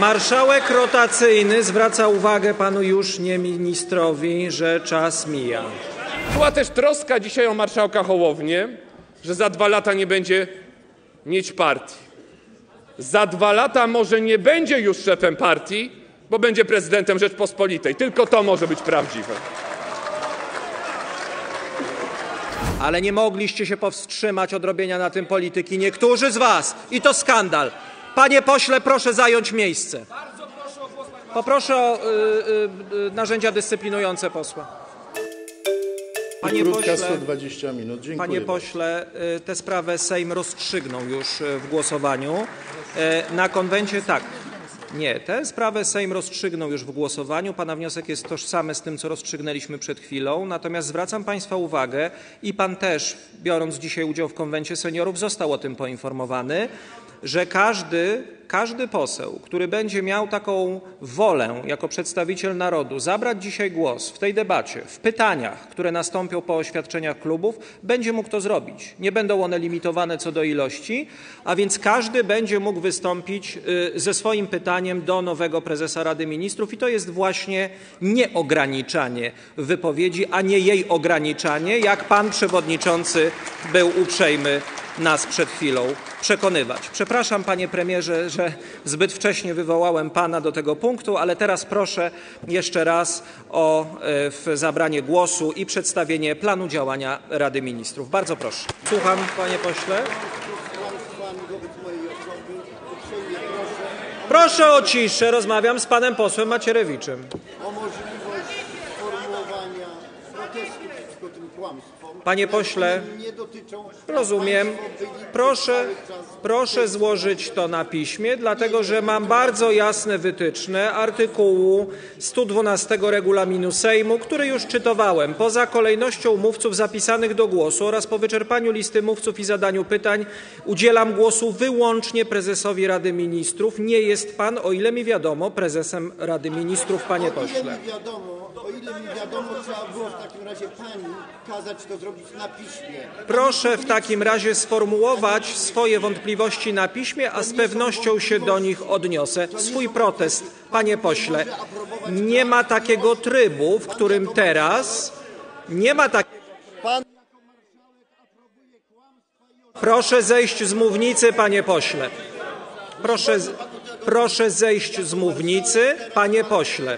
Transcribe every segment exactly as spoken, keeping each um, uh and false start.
Marszałek rotacyjny zwraca uwagę panu już nie ministrowi, że czas mija. Była też troska dzisiaj o marszałka Hołownię, że za dwa lata nie będzie mieć partii. Za dwa lata może nie będzie już szefem partii, bo będzie prezydentem Rzeczpospolitej. Tylko to może być prawdziwe. Ale nie mogliście się powstrzymać od robienia na tym polityki. Niektórzy z was. I to skandal. Panie pośle, proszę zająć miejsce. Poproszę o y, y, narzędzia dyscyplinujące posła. Panie pośle, sto dwadzieścia minut. Dziękuję. Panie pośle, tę sprawę Sejm rozstrzygnął już w głosowaniu. Na konwencie tak. Nie, tę sprawę Sejm rozstrzygnął już w głosowaniu. Pana wniosek jest tożsamy z tym, co rozstrzygnęliśmy przed chwilą. Natomiast zwracam Państwa uwagę i Pan też, biorąc dzisiaj udział w konwencie seniorów, został o tym poinformowany, że każdy, każdy poseł, który będzie miał taką wolę jako przedstawiciel narodu zabrać dzisiaj głos w tej debacie, w pytaniach, które nastąpią po oświadczeniach klubów, będzie mógł to zrobić. Nie będą one limitowane co do ilości, a więc każdy będzie mógł wystąpić ze swoim pytaniem do nowego prezesa Rady Ministrów i to jest właśnie nieograniczanie wypowiedzi, a nie jej ograniczanie, jak pan przewodniczący był uprzejmy nas przed chwilą przekonywać. Przepraszam, panie premierze, że zbyt wcześnie wywołałem pana do tego punktu, ale teraz proszę jeszcze raz o e, zabranie głosu i przedstawienie planu działania Rady Ministrów. Bardzo proszę. Słucham, panie pośle. Proszę o ciszę, rozmawiam z panem posłem Macierewiczem. O możliwość formułowania protestu przeciwko tym kłamstwom. Panie pośle, rozumiem. Proszę, proszę złożyć to na piśmie, dlatego że mam bardzo jasne wytyczne artykułu sto dwunastego regulaminu Sejmu, który już czytowałem. Poza kolejnością mówców zapisanych do głosu oraz po wyczerpaniu listy mówców i zadaniu pytań udzielam głosu wyłącznie prezesowi Rady Ministrów. Nie jest pan, o ile mi wiadomo, prezesem Rady Ministrów, panie pośle. O ile mi wiadomo, trzeba było w takim razie pani kazać to zrobić na piśmie. Proszę w takim razie sformułować swoje wątpliwości na piśmie, a z pewnością się do nich odniosę. Swój protest, panie pośle, nie ma takiego trybu, w którym teraz nie ma takiego. Proszę zejść z mównicy, panie pośle. Proszę, proszę zejść z mównicy, panie pośle.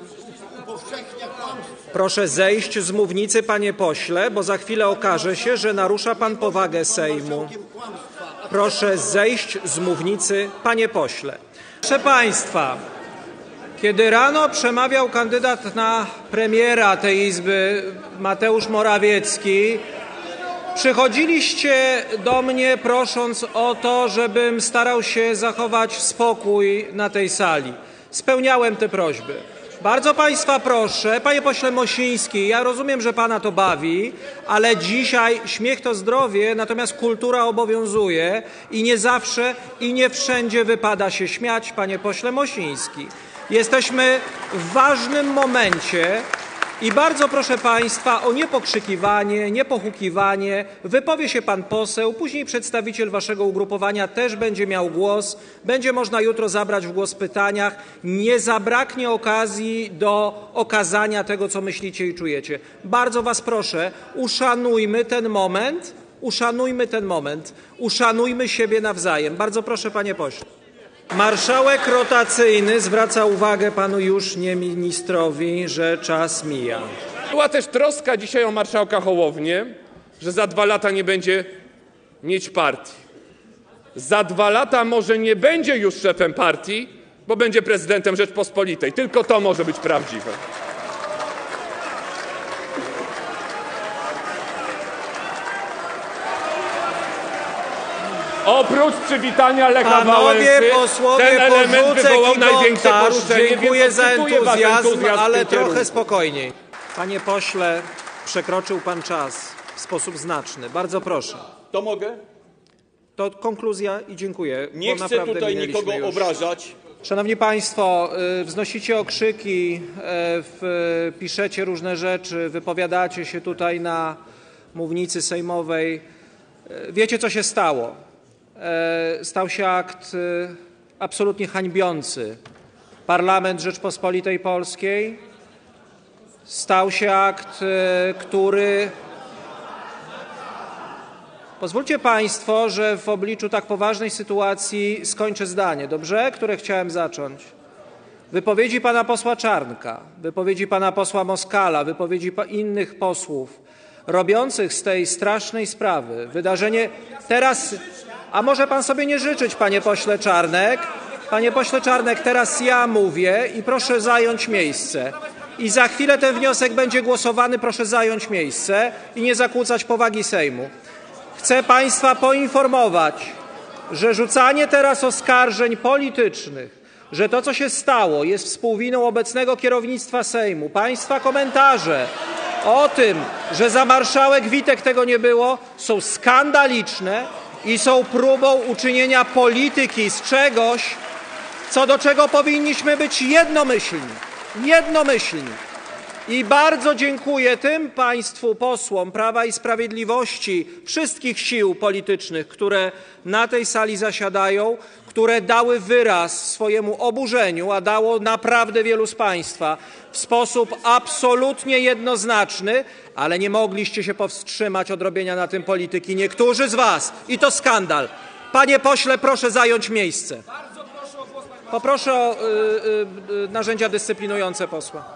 Proszę zejść z mównicy, panie pośle, bo za chwilę okaże się, że narusza pan powagę Sejmu. Proszę zejść z mównicy, panie pośle. Proszę państwa, kiedy rano przemawiał kandydat na premiera tej Izby, Mateusz Morawiecki, przychodziliście do mnie prosząc o to, żebym starał się zachować spokój na tej sali. Spełniałem te prośby. Bardzo państwa proszę, panie pośle Mosiński, ja rozumiem, że pana to bawi, ale dzisiaj śmiech to zdrowie, natomiast kultura obowiązuje i nie zawsze i nie wszędzie wypada się śmiać, panie pośle Mosiński. Jesteśmy w ważnym momencie i bardzo proszę państwa o niepokrzykiwanie, niepohukiwanie. Wypowie się pan poseł, później przedstawiciel waszego ugrupowania też będzie miał głos. Będzie można jutro zabrać w głos w pytaniach. Nie zabraknie okazji do okazania tego, co myślicie i czujecie. Bardzo was proszę, uszanujmy ten moment, uszanujmy ten moment, uszanujmy siebie nawzajem. Bardzo proszę, panie pośle. Marszałek rotacyjny zwraca uwagę panu już nie ministrowi, że czas mija. Była też troska dzisiaj o marszałka Hołownię, że za dwa lata nie będzie mieć partii. Za dwa lata może nie będzie już szefem partii, bo będzie prezydentem Rzeczpospolitej. Tylko to może być prawdziwe. Oprócz przywitania Lecha Panowie Wałęsy, posłowie, ten element wywołał największe poruszenie. Dziękuję za entuzjazm, entuzjazm ale trochę spokojniej. Panie pośle, przekroczył pan czas w sposób znaczny. Bardzo proszę. To mogę? To konkluzja i dziękuję. Nie chcę tutaj nikogo już. obrażać. Szanowni państwo, wznosicie okrzyki, piszecie różne rzeczy, wypowiadacie się tutaj na mównicy sejmowej. Wiecie, co się stało. Stał się akt absolutnie hańbiący Parlament Rzeczpospolitej Polskiej. Stał się akt, który... Pozwólcie Państwo, że w obliczu tak poważnej sytuacji skończę zdanie, dobrze? Które chciałem zacząć. Wypowiedzi pana posła Czarnka, wypowiedzi pana posła Moskala, wypowiedzi innych posłów robiących z tej strasznej sprawy wydarzenie teraz... A może pan sobie nie życzyć, panie pośle Czarnek? Panie pośle Czarnek, teraz ja mówię i proszę zająć miejsce. I za chwilę ten wniosek będzie głosowany, proszę zająć miejsce i nie zakłócać powagi Sejmu. Chcę państwa poinformować, że rzucanie teraz oskarżeń politycznych, że to, co się stało, jest współwiną obecnego kierownictwa Sejmu, państwa komentarze o tym, że za marszałek Witek tego nie było, są skandaliczne i są próbą uczynienia polityki z czegoś, co do czego powinniśmy być jednomyślni. Jednomyślni. I bardzo dziękuję tym państwu posłom Prawa i Sprawiedliwości, wszystkich sił politycznych, które na tej sali zasiadają, które dały wyraz swojemu oburzeniu, a dało naprawdę wielu z państwa w sposób absolutnie jednoznaczny, ale nie mogliście się powstrzymać od robienia na tym polityki. Niektórzy z was. I to skandal. Panie pośle, proszę zająć miejsce. Poproszę o y, y, y, narzędzia dyscyplinujące posła.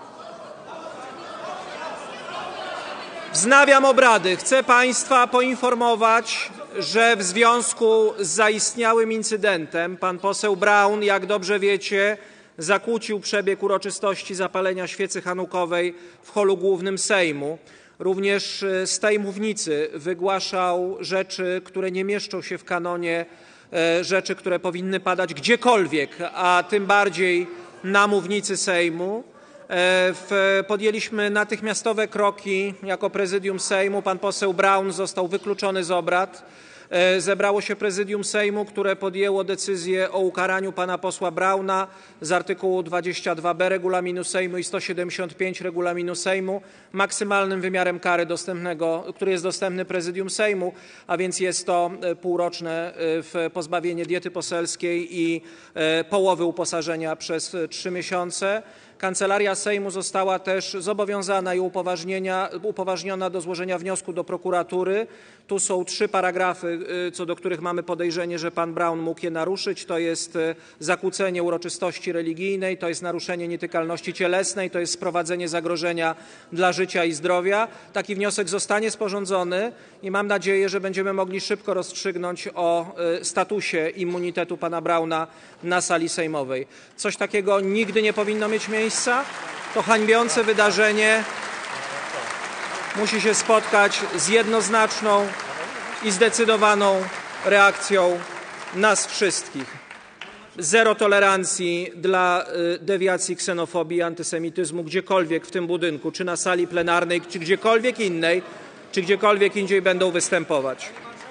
Wznawiam obrady. Chcę państwa poinformować, że w związku z zaistniałym incydentem pan poseł Braun, jak dobrze wiecie, zakłócił przebieg uroczystości zapalenia świecy hanukowej w holu głównym Sejmu. Również z tej mównicy wygłaszał rzeczy, które nie mieszczą się w kanonie, rzeczy, które powinny padać gdziekolwiek, a tym bardziej na mównicy Sejmu. Podjęliśmy natychmiastowe kroki jako prezydium Sejmu. Pan poseł Braun został wykluczony z obrad. Zebrało się prezydium Sejmu, które podjęło decyzję o ukaraniu pana posła Brauna z artykułu dwadzieścia dwa b regulaminu Sejmu i sto siedemdziesiąt pięć regulaminu Sejmu maksymalnym wymiarem kary dostępnego, który jest dostępny prezydium Sejmu, a więc jest to półroczne pozbawienie diety poselskiej i połowy uposażenia przez trzy miesiące. Kancelaria Sejmu została też zobowiązana i upoważniona do złożenia wniosku do prokuratury. Tu są trzy paragrafy, co do których mamy podejrzenie, że pan Braun mógł je naruszyć. To jest zakłócenie uroczystości religijnej, to jest naruszenie nietykalności cielesnej, to jest sprowadzenie zagrożenia dla życia i zdrowia. Taki wniosek zostanie sporządzony i mam nadzieję, że będziemy mogli szybko rozstrzygnąć o statusie immunitetu pana Brauna na sali sejmowej. Coś takiego nigdy nie powinno mieć miejsca. To hańbiące wydarzenie musi się spotkać z jednoznaczną i zdecydowaną reakcją nas wszystkich. Zero tolerancji dla dewiacji, ksenofobii i antysemityzmu gdziekolwiek w tym budynku, czy na sali plenarnej, czy gdziekolwiek innej, czy gdziekolwiek indziej będą występować.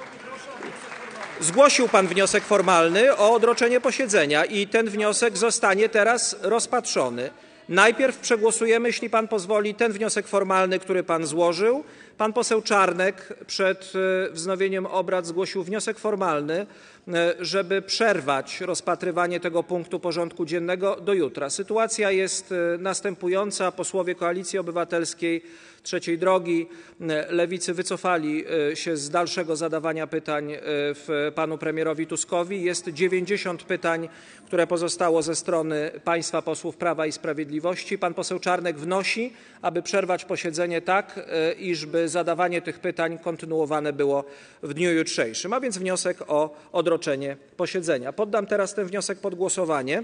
Zgłosił pan wniosek formalny o odroczenie posiedzenia i ten wniosek zostanie teraz rozpatrzony. Najpierw przegłosujemy, jeśli pan pozwoli, ten wniosek formalny, który pan złożył. Pan poseł Czarnek przed wznowieniem obrad zgłosił wniosek formalny, żeby przerwać rozpatrywanie tego punktu porządku dziennego do jutra. Sytuacja jest następująca. Posłowie Koalicji Obywatelskiej, Trzeciej Drogi, Lewicy wycofali się z dalszego zadawania pytań w panu premierowi Tuskowi. Jest dziewięćdziesiąt pytań, które pozostało ze strony państwa posłów Prawa i Sprawiedliwości. Pan poseł Czarnek wnosi, aby przerwać posiedzenie tak, iżby zadawanie tych pytań kontynuowane było w dniu jutrzejszym, a więc wniosek o odroczenie posiedzenia. Poddam teraz ten wniosek pod głosowanie.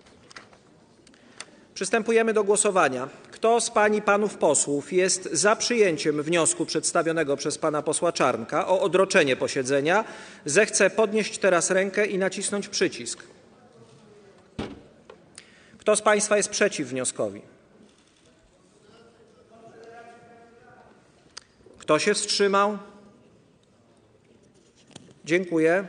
Przystępujemy do głosowania. Kto z pań i panów posłów jest za przyjęciem wniosku przedstawionego przez pana posła Czarnka o odroczenie posiedzenia, zechce podnieść teraz rękę i nacisnąć przycisk. Kto z państwa jest przeciw wnioskowi? Kto się wstrzymał? Dziękuję.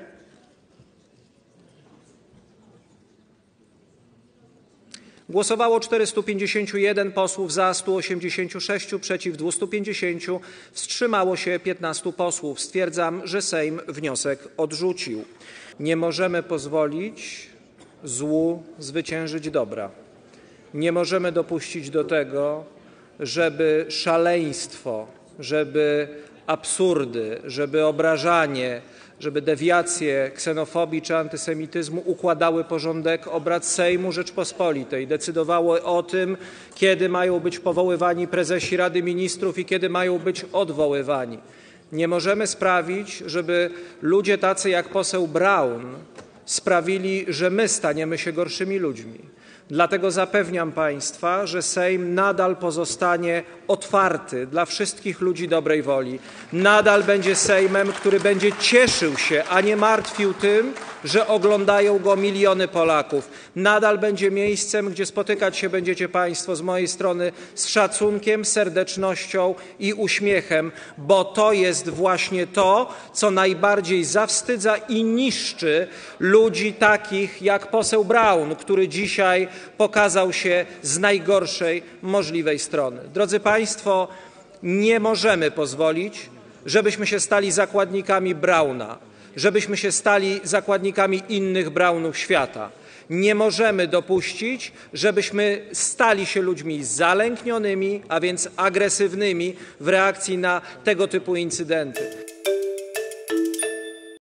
Głosowało czterystu pięćdziesięciu jeden posłów, za stu osiemdziesięciu sześciu, przeciw dwustu pięćdziesięciu, wstrzymało się piętnastu posłów. Stwierdzam, że Sejm wniosek odrzucił. Nie możemy pozwolić złu zwyciężyć dobra. Nie możemy dopuścić do tego, żeby szaleństwo, żeby absurdy, żeby obrażanie, żeby dewiacje ksenofobii czy antysemityzmu układały porządek obrad Sejmu Rzeczpospolitej, decydowały o tym, kiedy mają być powoływani prezesi Rady Ministrów i kiedy mają być odwoływani. Nie możemy sprawić, żeby ludzie tacy jak poseł Braun sprawili, że my staniemy się gorszymi ludźmi. Dlatego zapewniam Państwa, że Sejm nadal pozostanie otwarty dla wszystkich ludzi dobrej woli. Nadal będzie Sejmem, który będzie cieszył się, a nie martwił tym, że oglądają go miliony Polaków. Nadal będzie miejscem, gdzie spotykać się będziecie Państwo z mojej strony z szacunkiem, serdecznością i uśmiechem, bo to jest właśnie to, co najbardziej zawstydza i niszczy ludzi takich jak poseł Braun, który dzisiaj pokazał się z najgorszej możliwej strony. Drodzy Państwo, nie możemy pozwolić, żebyśmy się stali zakładnikami Brauna, żebyśmy się stali zakładnikami innych Braunów świata. Nie możemy dopuścić, żebyśmy stali się ludźmi zalęknionymi, a więc agresywnymi w reakcji na tego typu incydenty.